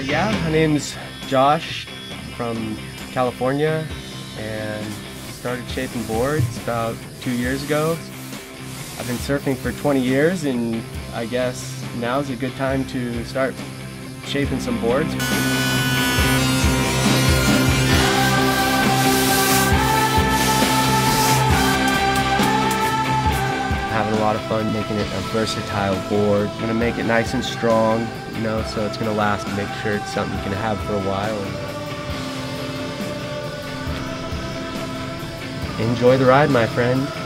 Yeah, my name's Josh from California and started shaping boards about 2 years ago. I've been surfing for 20 years and I guess now's a good time to start shaping some boards. Having a lot of fun making it a versatile board. I'm gonna make it nice and strong, you know, so it's gonna last and make sure it's something you can have for a while. And enjoy the ride, my friend.